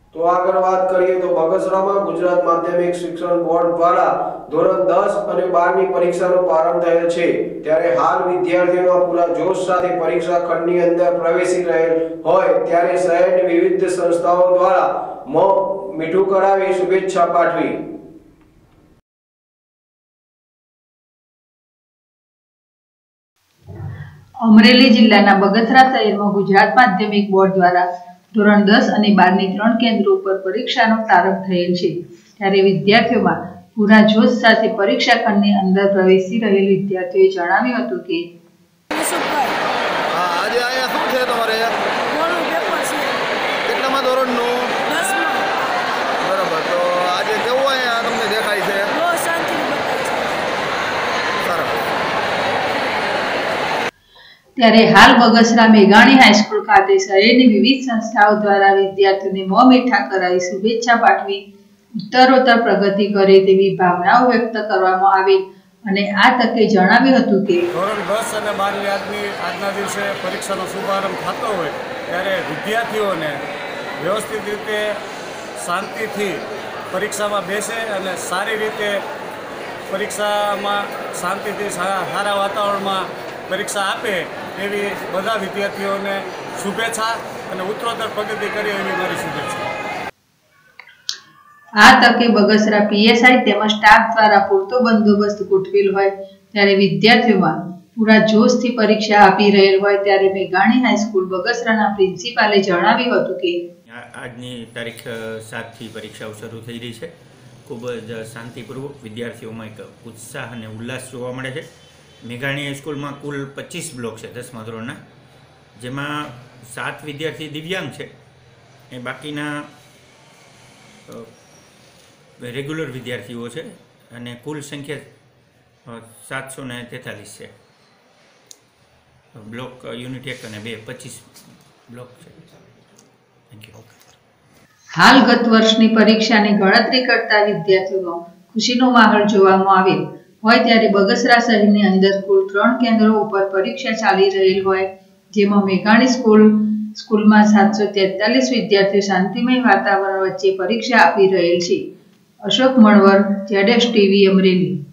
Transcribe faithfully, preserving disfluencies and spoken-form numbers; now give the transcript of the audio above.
तो આગળ વાત કરીએ તો બગસરામાં ગુજરાત માધ્યમિક શિક્ષણ બોર્ડ દ્વારા ધોરણ દસ અને બાર ની પરીક્ષાનો પ્રારંભ થયો છે ત્યારે હાલ વિદ્યાર્થીઓમાં પૂરા જોશ સાથે પરીક્ષા ખંડની અંદર પ્રવેશી રહેલ હોય ત્યારે શહેરની વિવિધ સંસ્થાઓ દ્વારા મોં મીઠું કરાવી શુભેચ્છા પાઠવી। અમરેલી જિલ્લાના બગસરા શહેરમાં ગુજરાત માધ્યમિક બોર્ડ દ્વારા ધોરણ દસ અને બાર ની ત્રણ કેન્દ્રો પર પરીક્ષાનો પ્રારંભ થયેલ છે ત્યારે વિદ્યાર્થીઓમાં પૂરા જોશ સાથે પરીક્ષા ખંડની અંદર પ્રવેશી રહેલ વિદ્યાર્થીઓએ જણાવ્યું હતું કે આજે અહીંયા શું છે તમારે મોડું પેપર છે કેટલામાં ધોરણનું દસમાં બરાબર તો આજે કેવું અહીંયા તમને દેખાય છે બહુ શાંતિ બતાવે છે સરસ ત્યારે હાલ બગસરા મેઘાણી હાઈસ્કૂલ ખાતે શહેરની વિવિધ સંસ્થાઓ દ્વારા વિદ્યાર્થીઓને મોં મીઠા કરાવી શુભેચ્છા પાઠવી ઉત્તરોત્તર પ્રગતિ કરે તેવી ભાવનાઓ વ્યક્ત કરવામાં આવી અને આ તકે જણાવ્યું હતું કે ધોરણ દસ અને બારની આજની આજના દિવસે પરીક્ષાનો શુભારંભ થતો હોય ત્યારે વિદ્યાર્થીઓને વ્યવસ્થિત રીતે શાંતિથી પરીક્ષામાં બેસે અને સારી રીતે પરીક્ષામાં શાંતિથી સારા વાતાવરણમાં પરીક્ષા આપે એવી બધા વિદ્યાર્થીઓને શુભેચ્છા અને ઉત્તરોત્તર પ્રગતિ કરે એવી મારી શુભેચ્છા। આ તકે બગસરા પીએસઆઈ તેમજ સ્ટાફ દ્વારા પૂરતો બંદોબસ્ત ગોઠવેલ હોય ત્યારે વિદ્યાર્થીઓમાં પૂરા જોશથી પરીક્ષા આપી રહેલ હોય ત્યારે મેઘાણી હાઈસ્કૂલ બગસરાના પ્રિન્સિપાલે જણાવ્યું હતું કે આજની તારીખ સાતથી પરીક્ષાઓ શરૂ થઈ રહી છે। ખૂબ જ શાંતિપૂર્વક વિદ્યાર્થીઓમાં એક ઉત્સાહ અને ઉલ્લાસ જોવા મળે છે। મેઘાણી હાઈસ્કૂલમાં કુલ પચીસ બ્લોક છે દસમા ધોરણના, જેમાં સાત વિદ્યાર્થી દિવ્યાંગ છે એ બાકીના રેગ્યુલર વિદ્યાર્થીઓ છે અને કુલ સંખ્યા સાતસો ને તેતાલીસ છે। બ્લોક યુનિટ એક અને બે પચીસ બ્લોક છે। Thank you. હાલ ગત વર્ષની પરીક્ષાની ગણતરી કરતા વિદ્યાર્થીઓમાં ખુશીનો માહોલ જોવામાં આવેલ હોય ત્યારે બગસરા શહેરની અંદર કુલ ત્રણ કેન્દ્રો ઉપર પરીક્ષા ચાલી રહેલ હોય જેમાં મેઘાણી સ્કૂલ સ્કૂલમાં સાતસો તેતાલીસ વિદ્યાર્થીઓ શાંતિમય વાતાવરણ વચ્ચે પરીક્ષા આપી રહેલ છે। અશોક મણવર, જેડેશ ટીવી, અમરેલી।